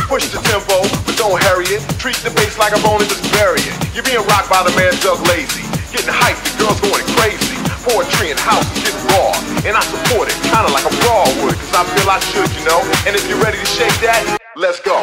Push the tempo, but don't hurry it. Treat the bass like a bone and just bury it. You're being rocked by the man Doug Lazy. Getting hyped, the girls going crazy. Poetry and house is getting raw, and I support it, kinda like a raw would, cause I feel I should, you know. And if you're ready to shake that, let's go.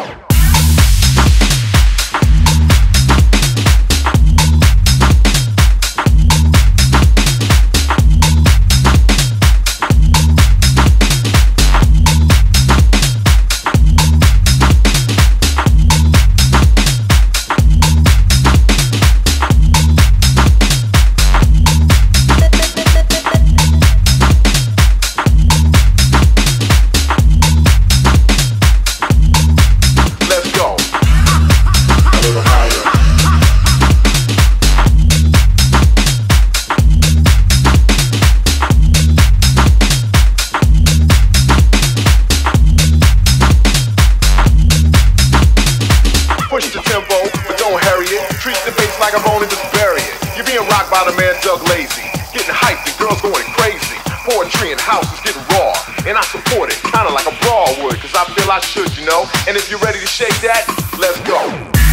Push the tempo, but don't hurry it. Treat the bass like a bone and just bury it. You're being rocked by the man Doug Lazy. Getting hyped, the girls going crazy. Poetry and house is getting raw, and I support it, kinda like a brawl would, cause I feel I should, you know. And if you're ready to shake that, let's go.